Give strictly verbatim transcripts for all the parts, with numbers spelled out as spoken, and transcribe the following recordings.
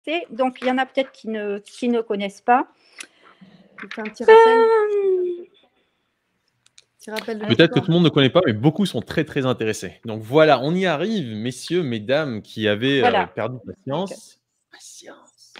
Donc, il y en a peut-être qui ne, qui ne connaissent pas. Tu fais un petit rappel. Euh... Petit rappel de Peut-être que tout le monde ne connaît pas, mais beaucoup sont très, très intéressés. Donc voilà, on y arrive, messieurs, mesdames qui avaient voilà. euh, perdu patience. Patience.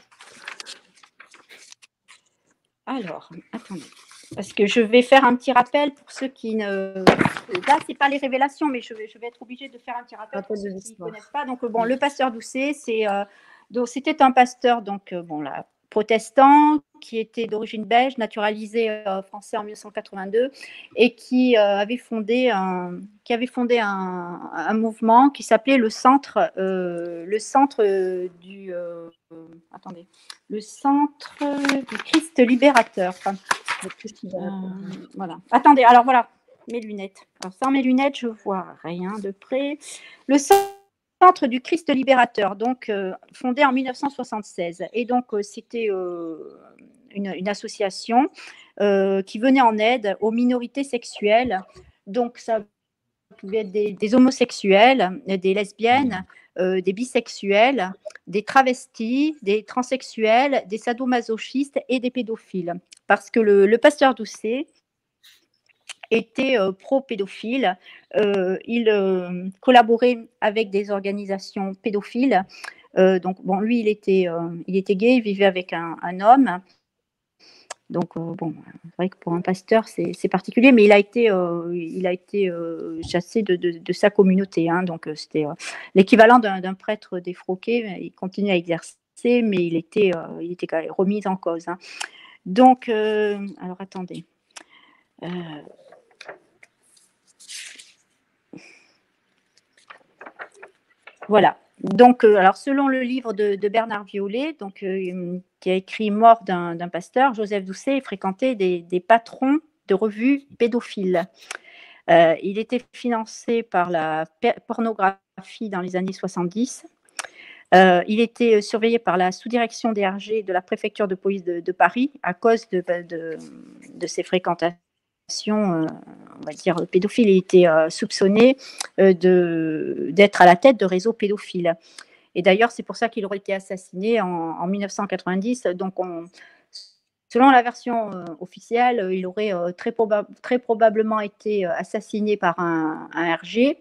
Alors, attendez. Parce que je vais faire un petit rappel pour ceux qui ne... Là, ce n'est pas les révélations, mais je vais, je vais être obligée de faire un petit rappel, rappel pour ceux qui ne connaissent pas. Donc, bon, le pasteur Doucet, c'est, euh, c'était un pasteur, donc, euh, bon, là, protestant, qui était d'origine belge, naturalisé euh, français en mille neuf cent quatre-vingt-deux, et qui, euh, avait, fondé un, qui avait fondé un, un mouvement qui s'appelait le Centre, euh, le centre euh, du... Euh, euh, attendez, le Centre du Christ libérateur. Enfin, Euh, voilà. Attendez, alors voilà, mes lunettes. Alors, sans mes lunettes, je vois rien de près. Le Centre du Christ libérateur, donc euh, fondé en mille neuf cent soixante-seize. Et donc, euh, c'était euh, une, une association euh, qui venait en aide aux minorités sexuelles. Donc, ça pouvait être des, des homosexuels, des lesbiennes, euh, des bisexuels, des travestis, des transsexuels, des sadomasochistes et des pédophiles. Parce que le, le pasteur Doucet était euh, pro-pédophile. Euh, il euh, collaborait avec des organisations pédophiles. Euh, donc, bon, lui, il était, euh, il était gay, il vivait avec un, un homme. Donc, euh, bon, c'est vrai que pour un pasteur, c'est particulier, mais il a été, euh, il a été euh, chassé de, de, de sa communauté. Hein, donc, euh, c'était euh, l'équivalent d'un prêtre défroqué. Il continue à exercer, mais il était, euh, il était quand même remis en cause. Hein. Donc, euh, alors attendez. Euh... Voilà. Donc, euh, alors selon le livre de, de Bernard Violet, donc, euh, qui a écrit Mort d'un pasteur, Joseph Doucet fréquentait des, des patrons de revues pédophiles. Euh, il était financé par la pornographie dans les années soixante-dix. Euh, il était surveillé par la sous-direction des R G de la préfecture de police de, de Paris à cause de, de, de ses fréquentations. Euh, on va dire pédophile. Il était euh, soupçonné euh, d'être à la tête de réseaux pédophiles. Et d'ailleurs, c'est pour ça qu'il aurait été assassiné en, en mille neuf cent quatre-vingt-dix. Donc, on, selon la version euh, officielle, il aurait euh, très, proba très probablement été assassiné par un, un R G.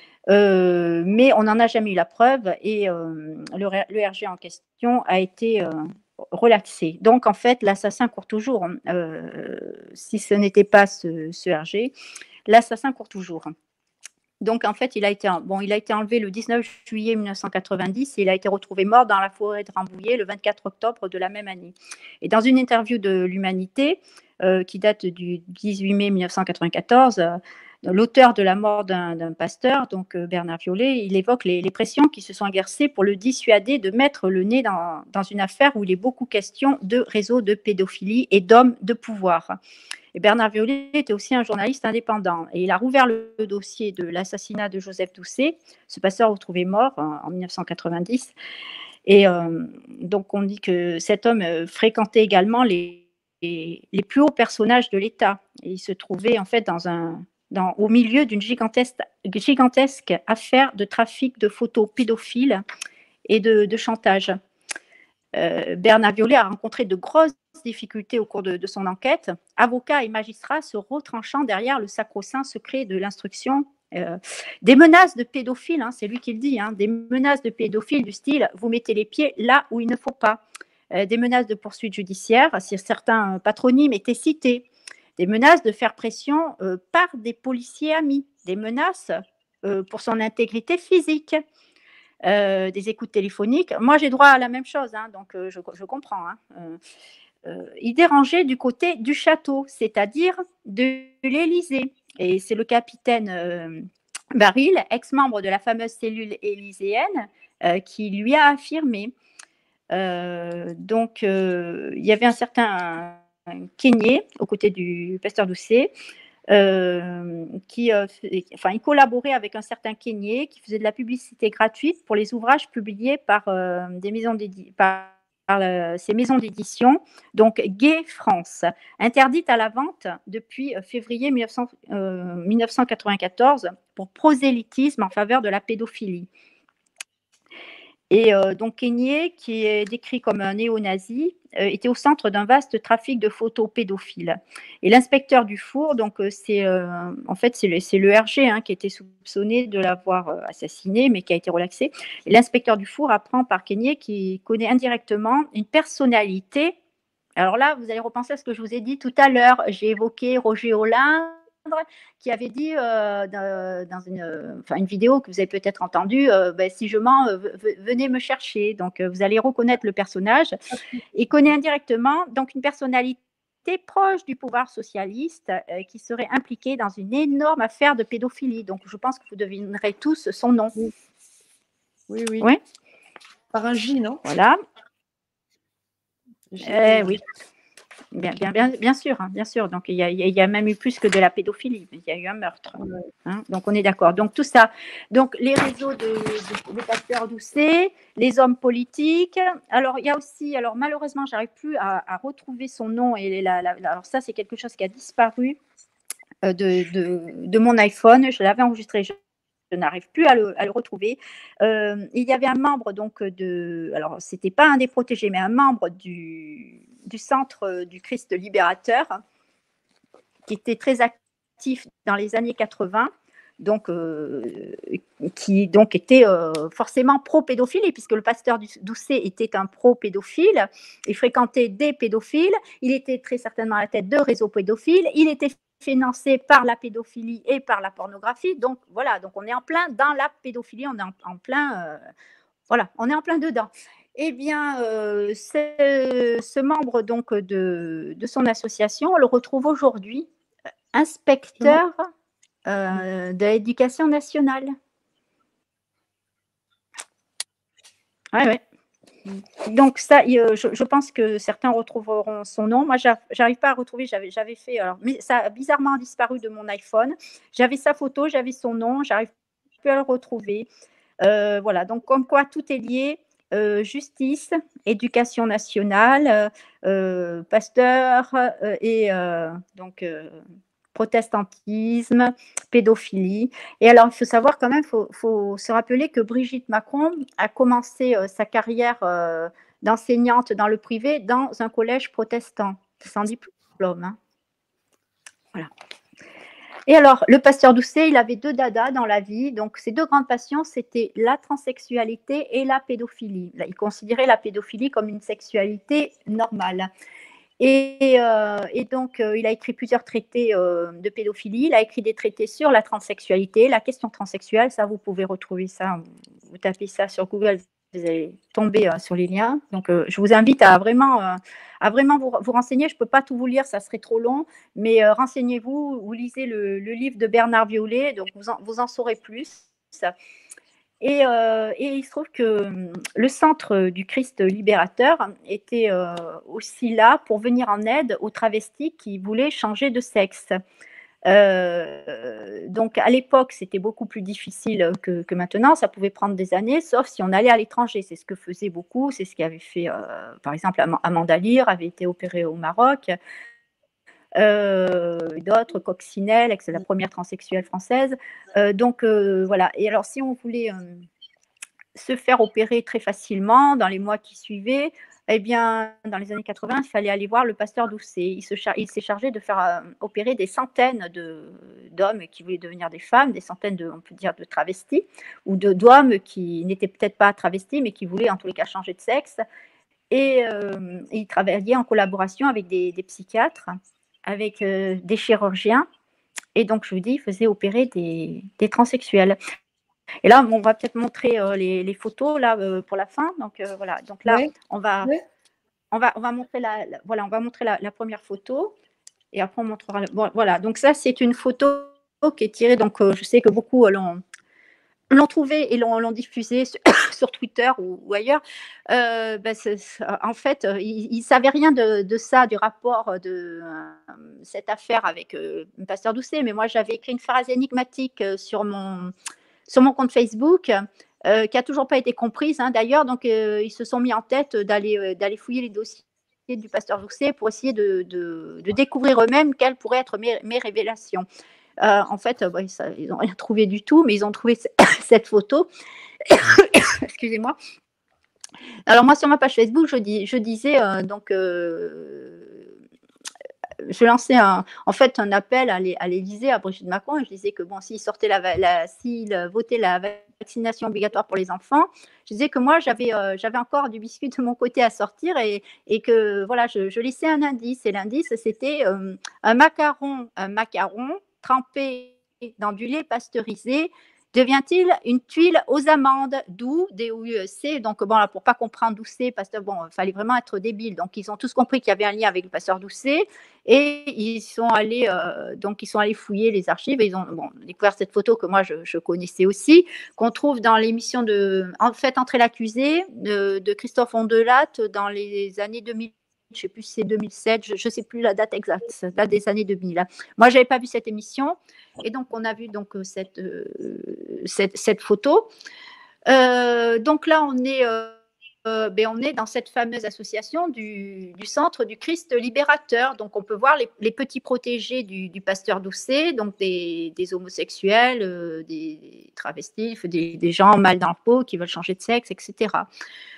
Euh, mais on n'en a jamais eu la preuve et euh, le, le R G en question a été euh, relaxé. Donc, en fait, l'assassin court toujours. Euh, si ce n'était pas ce, ce R G, l'assassin court toujours. Donc, en fait, il a, été, bon, il a été enlevé le dix-neuf juillet mille neuf cent quatre-vingt-dix et il a été retrouvé mort dans la forêt de Rambouillet le vingt-quatre octobre de la même année. Et dans une interview de l'Humanité, euh, qui date du dix-huit mai mille neuf cent quatre-vingt-quatorze, euh, l'auteur de la mort d'un pasteur, donc euh, Bernard Violet, il évoque les, les pressions qui se sont exercées pour le dissuader de mettre le nez dans, dans une affaire où il est beaucoup question de réseaux de pédophilie et d'hommes de pouvoir. Et Bernard Violet était aussi un journaliste indépendant et il a rouvert le, le dossier de l'assassinat de Joseph Doucet, ce pasteur retrouvé mort en, en mille neuf cent quatre-vingt-dix. Et euh, donc on dit que cet homme euh, fréquentait également les, les, les plus hauts personnages de l'État. Il se trouvait en fait dans un, dans, au milieu d'une gigantesque, gigantesque affaire de trafic de photos pédophiles et de, de chantage. Euh, Bernard Violet a rencontré de grosses difficultés au cours de, de son enquête. Avocats et magistrats se retranchant derrière le sacro-saint secret de l'instruction. Euh, des menaces de pédophiles, hein, c'est lui qui le dit, hein, des menaces de pédophiles du style « vous mettez les pieds là où il ne faut pas euh, », des menaces de poursuites judiciaires si certains patronymes étaient cités, des menaces de faire pression euh, par des policiers amis, des menaces euh, pour son intégrité physique. Euh, des écoutes téléphoniques. Moi, j'ai droit à la même chose, hein, donc euh, je, je comprends. Hein. Euh, euh, il dérangeait du côté du château, c'est-à-dire de l'Élysée. Et c'est le capitaine euh, Baril, ex-membre de la fameuse cellule élyséenne, euh, qui lui a affirmé. Euh, donc, euh, il y avait un certain Keigné, aux côtés du pasteur Doucet, Euh, qui, euh, enfin, il collaborait avec un certain Keigné qui faisait de la publicité gratuite pour les ouvrages publiés par euh, des maisons par, par euh, ces maisons d'édition, donc Gay France, interdite à la vente depuis février mille neuf cent quatre-vingt-quatorze pour prosélytisme en faveur de la pédophilie. Et euh, donc Kenyé, qui est décrit comme un néo-nazi, euh, était au centre d'un vaste trafic de photos pédophiles. Et l'inspecteur Dufour, donc euh, c'est euh, en fait c'est le, c'est le R G hein, qui était soupçonné de l'avoir euh, assassiné, mais qui a été relaxé. Et l'inspecteur Dufour apprend par Kenyé qu'il connaît indirectement une personnalité. Alors là, vous allez repenser à ce que je vous ai dit tout à l'heure. J'ai évoqué Roger Hollande, qui avait dit euh, dans une, enfin, une vidéo que vous avez peut-être entendue, euh, ben, si je mens, euh, venez me chercher. Donc, euh, vous allez reconnaître le personnage. Il connaît indirectement donc une personnalité proche du pouvoir socialiste euh, qui serait impliquée dans une énorme affaire de pédophilie. Donc, je pense que vous devinerez tous son nom. Oui, oui. oui. Oui. Par un J, non? Voilà. J, euh, oui. Bien, bien, bien, bien sûr, hein, bien sûr. Donc, il y, a, il y a même eu plus que de la pédophilie. Il y a eu un meurtre. Ouais. Hein, donc, on est d'accord. Donc, tout ça. Donc, les réseaux de, de, de Pasteur Doucet, les hommes politiques. Alors, il y a aussi, alors malheureusement, j'arrive plus à, à retrouver son nom. Et la, la, la, alors, ça, c'est quelque chose qui a disparu euh, de, de, de mon iPhone. Je l'avais enregistré. Je, je n'arrive plus à le, à le retrouver. Euh, il y avait un membre donc de, alors c'était pas un des protégés, mais un membre du, du centre du Christ libérateur, qui était très actif dans les années quatre-vingts, donc euh, qui donc était euh, forcément pro-pédophilie, puisque le pasteur Doucet était un pro-pédophile, il fréquentait des pédophiles, il était très certainement à la tête de réseaux pédophiles, il était financé par la pédophilie et par la pornographie. Donc voilà, donc on est en plein dans la pédophilie, on est en, en plein, euh, voilà, on est en plein dedans. Eh bien, euh, ce, ce membre donc de, de son association, on le retrouve aujourd'hui inspecteur euh, de l'éducation nationale. Ouais, ouais. Donc ça, je, je pense que certains retrouveront son nom. Moi, j'arrive pas à retrouver. J'avais, j'avais fait, alors, mais ça a bizarrement disparu de mon iPhone. J'avais sa photo, j'avais son nom. J'arrive plus à le retrouver. Euh, voilà. Donc comme quoi tout est lié. Euh, justice, éducation nationale, euh, Pasteur euh, et euh, donc euh, protestantisme, pédophilie. Et alors, il faut savoir quand même, il faut, faut se rappeler que Brigitte Macron a commencé euh, sa carrière euh, d'enseignante dans le privé dans un collège protestant, sans diplôme. Hein. Voilà. Et alors, le pasteur Doucet, il avait deux dadas dans la vie. Donc, ses deux grandes passions, c'était la transsexualité et la pédophilie. Là, il considérait la pédophilie comme une sexualité normale. Et, euh, et donc, euh, il a écrit plusieurs traités euh, de pédophilie. Il a écrit des traités sur la transsexualité, la question transsexuelle. Ça, vous pouvez retrouver ça. Vous tapez ça sur Google, vous allez tomber euh, sur les liens. Donc, euh, je vous invite à vraiment, euh, à vraiment vous, vous renseigner. Je ne peux pas tout vous lire, ça serait trop long. Mais euh, renseignez-vous, vous lisez le, le livre de Bernard Violet. Donc, vous en, vous en saurez plus. Et, euh, et il se trouve que le centre du Christ libérateur était euh, aussi là pour venir en aide aux travestis qui voulaient changer de sexe. Euh, donc à l'époque, c'était beaucoup plus difficile que, que maintenant. Ça pouvait prendre des années, sauf si on allait à l'étranger. C'est ce que faisaient beaucoup. C'est ce qu'avait fait, euh, par exemple, Amanda Lear avait été opérée au Maroc. Euh, d'autres, Coccinelle, c'est la première transsexuelle française. Euh, donc euh, voilà. Et alors, si on voulait euh, se faire opérer très facilement dans les mois qui suivaient, eh bien, dans les années quatre-vingts, il fallait aller voir le pasteur Doucet. Il, se char- il s'est chargé de faire euh, opérer des centaines de, d'hommes qui voulaient devenir des femmes, des centaines de, on peut dire, de travestis, ou de, d'hommes qui n'étaient peut-être pas travestis, mais qui voulaient en tous les cas changer de sexe. Et, euh, et il travaillait en collaboration avec des, des psychiatres, avec euh, des chirurgiens. Et donc, je vous dis, il faisait opérer des, des transsexuels. Et là, on va peut-être montrer euh, les, les photos là euh, pour la fin. Donc euh, voilà. Donc là, ouais. on va, ouais. on va, on va montrer la, la voilà, on va montrer la, la première photo. Et après, on montrera. Le, bon, voilà. Donc ça, c'est une photo qui est tirée. Donc euh, je sais que beaucoup euh, l'ont, l'ont trouvée et l'ont, l'ont diffusée sur, sur Twitter ou, ou ailleurs. Euh, ben, c'est, en fait, euh, ils ne savaient rien de, de ça, du rapport de euh, cette affaire avec euh, Pasteur Doucet. Mais moi, j'avais écrit une phrase énigmatique euh, sur mon sur mon compte Facebook, euh, qui n'a toujours pas été comprise hein, d'ailleurs. Donc, euh, ils se sont mis en tête d'aller, euh, d'aller fouiller les dossiers du pasteur Doucet pour essayer de, de, de découvrir eux-mêmes quelles pourraient être mes, mes révélations. Euh, en fait, euh, bah, ça, ils n'ont rien trouvé du tout, mais ils ont trouvé cette photo. Excusez-moi. Alors moi, sur ma page Facebook, je, dis, je disais, euh, donc, euh, je lançais un, en fait un appel à l'Élysée, à Brigitte Macron, et je disais que bon, s'il sortait la, la, s'il votait la vaccination obligatoire pour les enfants, je disais que moi j'avais euh, j'avais encore du biscuit de mon côté à sortir, et, et que voilà, je, je laissais un indice, et l'indice c'était euh, un macaron, un macaron trempé dans du lait pasteurisé. Devient-il une tuile aux amandes, d'où D O U C. Donc bon, là, pour pas comprendre Doucet, parce que bon, il fallait vraiment être débile. Donc ils ont tous compris qu'il y avait un lien avec le pasteur Doucet, et ils sont allés euh, donc ils sont allés fouiller les archives, et ils ont bon, découvert cette photo que moi je, je connaissais aussi, qu'on trouve dans l'émission de en fait Entrer l'accusé de, de Christophe Ondelat dans les années deux mille. Je ne sais plus si c'est deux mille sept, je ne sais plus la date exacte, la date des années deux mille. Moi, je n'avais pas vu cette émission, et donc on a vu donc cette, euh, cette, cette photo. Euh, donc là, on est, euh, euh, ben on est dans cette fameuse association du, du Centre du Christ Libérateur. Donc on peut voir les, les petits protégés du, du pasteur Doucet, donc des, des homosexuels, euh, des, des travestis, des, des gens mal dans le pot qui veulent changer de sexe, et cetera.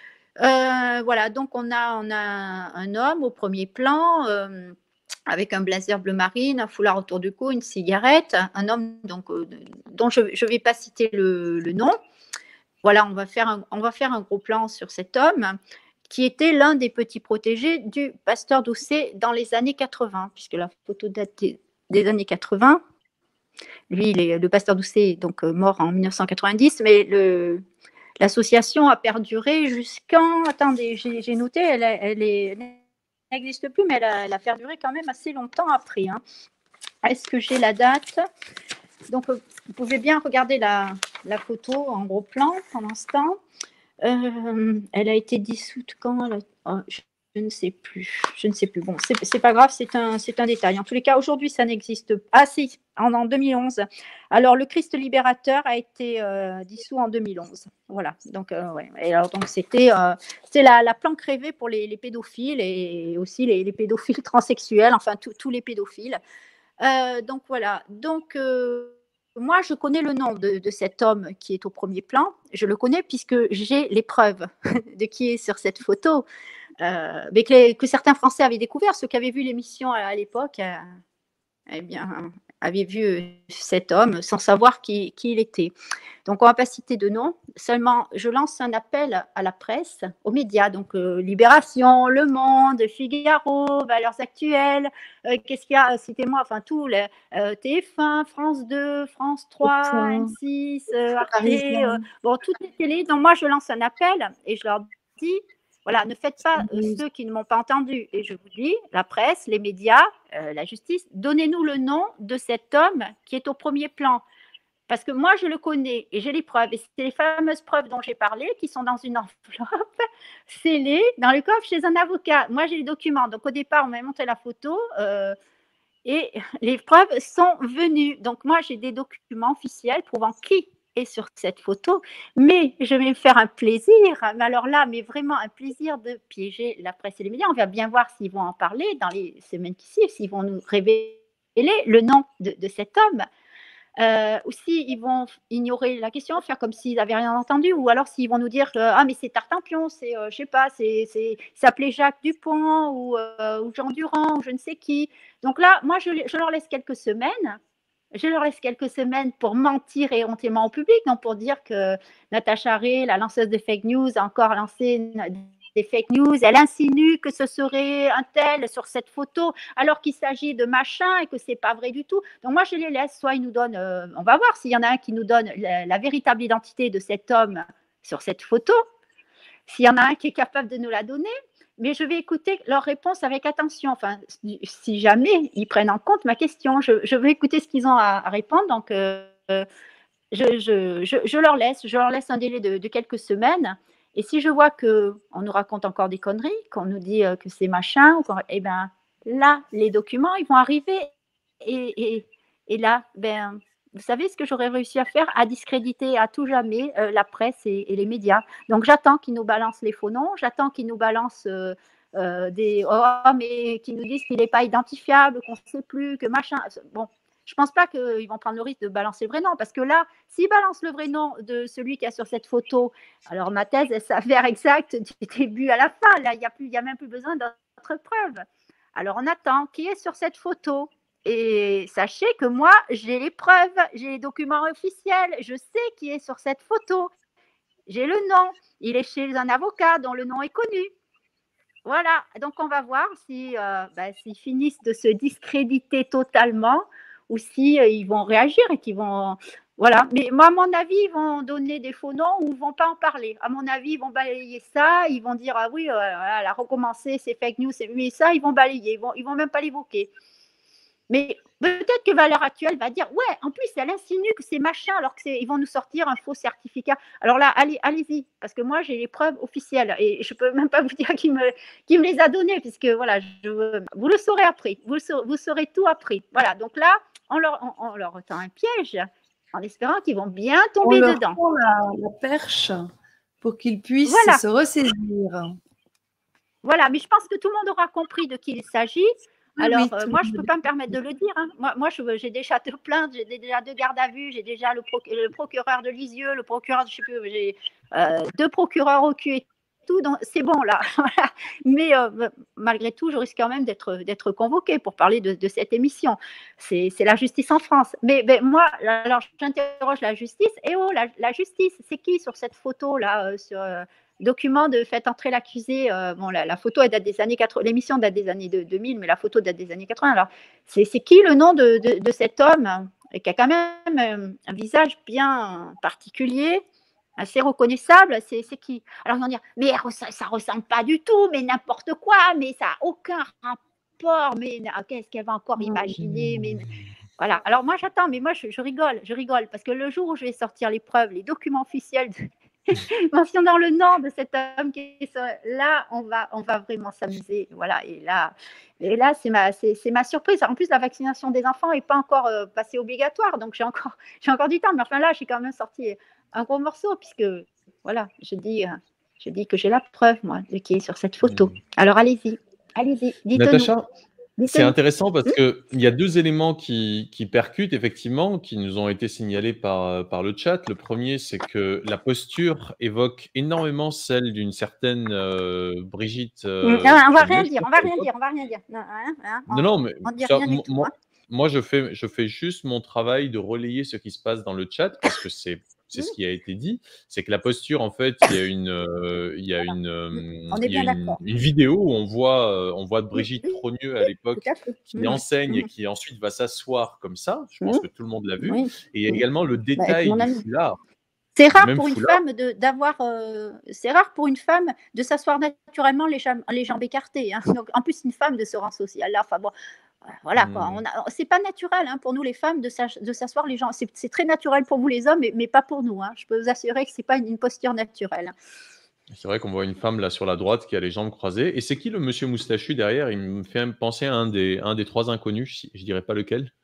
Euh, voilà, donc on a, on a un homme au premier plan, euh, avec un blazer bleu marine, un foulard autour du cou, une cigarette, un homme donc, euh, dont je ne vais pas citer le, le nom. Voilà, on va, faire un, on va faire un gros plan sur cet homme qui était l'un des petits protégés du pasteur Doucet dans les années quatre-vingts, puisque la photo date des, des années quatre-vingts. Lui, il est, le pasteur Doucet est donc mort en mille neuf cent quatre-vingt-dix, mais le... L'association a perduré jusqu'en... Attendez, j'ai noté, elle, elle, est... elle n'existe plus, mais elle a, elle a perduré quand même assez longtemps après. Hein. Est-ce que j'ai la date? Donc, vous pouvez bien regarder la, la photo en gros plan pour l'instant. Euh, elle a été dissoute quand elle a... oh, je, je ne sais plus. Je ne sais plus. Bon, c'est pas grave, c'est un, un détail. En tous les cas, aujourd'hui, ça n'existe pas. Ah si, en, en deux mille onze. Alors, le Christ libérateur a été euh, dissous en deux mille onze. Voilà. Donc, euh, ouais. Et alors, donc, c'était euh, la, la planque rêvée pour les, les pédophiles, et aussi les, les pédophiles transsexuels, enfin, tous les pédophiles. Euh, donc, voilà. Donc, euh, moi, je connais le nom de, de cet homme qui est au premier plan. Je le connais puisque j'ai les preuves de qui est sur cette photo. Euh, mais que, les, que certains Français avaient découvert, ceux qui avaient vu l'émission à, à l'époque, euh, eh bien, avaient vu cet homme sans savoir qui, qui il était. Donc, on ne va pas citer de nom. Seulement, je lance un appel à la presse, aux médias, donc euh, Libération, Le Monde, Figaro, Valeurs Actuelles, euh, qu'est-ce qu'il y a, citez-moi, enfin tout, les, euh, T F un, France deux, France trois, M six, euh, Arte, euh, bon, toutes les télés. Donc, moi, je lance un appel et je leur dis, voilà, ne faites pas euh, ceux qui ne m'ont pas entendu. Et je vous dis, la presse, les médias, euh, la justice, donnez-nous le nom de cet homme qui est au premier plan. Parce que moi, je le connais et j'ai les preuves. Et c'est les fameuses preuves dont j'ai parlé qui sont dans une enveloppe scellée dans le coffre chez un avocat. Moi, j'ai les documents. Donc, au départ, on m'a montré la photo euh, et les preuves sont venues. Donc, moi, j'ai des documents officiels prouvant qui est sur cette photo. Mais je vais me faire un plaisir. Mais alors là, mais vraiment un plaisir de piéger la presse et les médias. On va bien voir s'ils vont en parler dans les semaines qui suivent, s'ils vont nous révéler le nom de, de cet homme. Euh, ou s'ils vont ignorer la question, faire comme s'ils n'avaient rien entendu, ou alors s'ils vont nous dire euh, ah mais c'est Tartampion, c'est euh, je sais pas, c'est s'appelait Jacques Dupont ou, euh, ou Jean Durand ou je ne sais qui. Donc là, moi je, je leur laisse quelques semaines. Je leur laisse quelques semaines pour mentir éhontément au public, non pour dire que Natacha Ray, la lanceuse de fake news, a encore lancé des fake news. Elle insinue que ce serait un tel sur cette photo, alors qu'il s'agit de machin et que c'est pas vrai du tout. Donc moi, je les laisse. Soit ils nous donnent, euh, on va voir s'il y en a un qui nous donne la, la véritable identité de cet homme sur cette photo. S'il y en a un qui est capable de nous la donner. Mais je vais écouter leur réponse avec attention. Enfin, si jamais ils prennent en compte ma question, je, je vais écouter ce qu'ils ont à, à répondre. Donc, euh, je, je, je, je leur laisse, je leur laisse un délai de, de quelques semaines. Et si je vois qu'on nous raconte encore des conneries, qu'on nous dit que c'est machin, eh bien là, les documents, ils vont arriver. Et, et, et là, ben, vous savez ce que j'aurais réussi à faire? À discréditer à tout jamais euh, la presse et, et les médias. Donc j'attends qu'ils nous balancent les faux noms, j'attends qu'ils nous balancent euh, euh, des oh, mais qui nous disent qu'il n'est pas identifiable, qu'on ne sait plus, que machin. Bon, je pense pas qu'ils vont prendre le risque de balancer le vrai nom, parce que là, s'ils balancent le vrai nom de celui qui est sur cette photo, alors ma thèse, elle s'avère exacte du début à la fin. Là, il n'y a, plus- il y a même plus besoin d'autres preuves. Alors, on attend. Qui est sur cette photo? Et sachez que moi, j'ai les preuves, j'ai les documents officiels, je sais qui est sur cette photo. J'ai le nom. Il est chez un avocat dont le nom est connu. Voilà, donc on va voir si, euh, ben, s'ils finissent de se discréditer totalement ou si euh, ils vont réagir et qu'ils vont. Voilà, mais moi, à mon avis, ils vont donner des faux noms ou ils ne vont pas en parler. À mon avis, ils vont balayer ça, ils vont dire ah oui, euh, voilà, elle a recommencé, c'est fake news, c'est mais ça, ils vont balayer, ils vont, ils vont même pas l'évoquer. Mais peut-être que Valeurs Actuelles va dire ouais, en plus, elle insinue que c'est machin alors qu'ils vont nous sortir un faux certificat. Alors là, allez, allez-y, parce que moi, j'ai les preuves officielles et je ne peux même pas vous dire qui me, qui me les a données, puisque voilà, je, vous le saurez après, vous, saurez, vous saurez tout après. Voilà, donc là, on leur, on, on leur tend un piège en espérant qu'ils vont bien tomber on leur dedans. tend la, la perche pour qu'ils puissent voilà. se ressaisir. Voilà, mais je pense que tout le monde aura compris de qui il s'agit. Alors, oui, euh, moi, je ne peux pas me permettre de le dire. Hein. Moi, moi j'ai déjà deux plaintes, j'ai déjà deux gardes à vue, j'ai déjà le, proc le, procureur de Lisieux, le procureur, je sais plus, j'ai euh, deux procureurs au cul et tout, donc c'est bon là. Mais euh, malgré tout, je risque quand même d'être convoquée pour parler de, de cette émission. C'est la justice en France. Mais, mais moi, alors, j'interroge la justice. Et oh, la, la justice, c'est qui sur cette photo-là euh, sur, euh, document de faites entrer l'accusé. Euh, bon, la, la photo elle date des années quatre-vingts, l'émission date des années de, deux mille, mais la photo date des années quatre-vingts. Alors, c'est qui le nom de, de, de cet homme et qui a quand même un visage bien particulier, assez reconnaissable? C'est qui? Alors, ils vont dire, mais ça ne ressemble pas du tout, mais n'importe quoi, mais ça n'a aucun rapport, mais qu'est-ce qu'elle va encore imaginer? Mais voilà. Alors, moi, j'attends, mais moi, je, je rigole, je rigole, parce que le jour où je vais sortir les preuves, les documents officiels de mentionnant le nom de cet homme qui est sur... là, on va, on va vraiment s'amuser. Voilà, et là, et là c'est ma, c'est ma surprise. En plus, la vaccination des enfants n'est pas encore euh, passée obligatoire, donc j'ai encore, j'ai encore du temps. Mais enfin là, j'ai quand même sorti un gros morceau, puisque voilà, je dis, euh, je dis que j'ai la preuve, moi, de qui est sur cette photo. Alors allez-y, allez-y, dites-nous. Natacha, c'est intéressant parce qu'il y a deux éléments qui, qui percutent, effectivement, qui nous ont été signalés par, par le chat. Le premier, c'est que la posture évoque énormément celle d'une certaine euh, Brigitte. Euh, non, on va rien dire, on va rien dire, on va rien dire. Non, hein, hein, non, non, mais on dit ça, rien du tout, moi, hein. moi je, fais, je fais juste mon travail de relayer ce qui se passe dans le chat parce que c'est c'est ce qui a été dit, c'est que la posture, en fait, il y a une, euh, il y a une, euh, il y a une, une vidéo où on voit, euh, on voit Brigitte oui, Trogneux à l'époque qui mmh. enseigne mmh. et qui ensuite va s'asseoir comme ça. Je pense mmh. que tout le monde l'a vu. Oui. Et il y a également le détail bah, du foulard. C'est rare pour une foulard. femme d'avoir, euh, c'est rare pour une femme de s'asseoir naturellement les jambes, les jambes écartées. Hein. Donc, en plus, une femme de ce rang social là, enfin bon. Voilà, quoi. Mmh. C'est pas naturel hein, pour nous les femmes de s'asseoir les gens. C'est très naturel pour vous les hommes, mais, mais pas pour nous. Hein. Je peux vous assurer que c'est pas une, une posture naturelle. C'est vrai qu'on voit une femme là sur la droite qui a les jambes croisées. Et c'est qui le monsieur moustachu derrière? Il me fait penser à un des, un des trois inconnus, je dirais pas lequel.